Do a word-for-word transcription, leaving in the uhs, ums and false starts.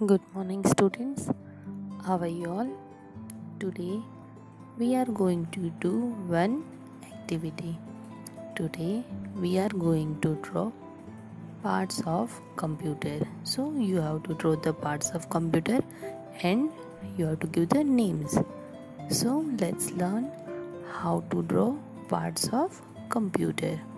Good morning, students. How are you all? Today we are going to do one activity. Today we are going to draw parts of computer. So you have to draw the parts of computer and you have to give the names. So let's learn how to draw parts of computer.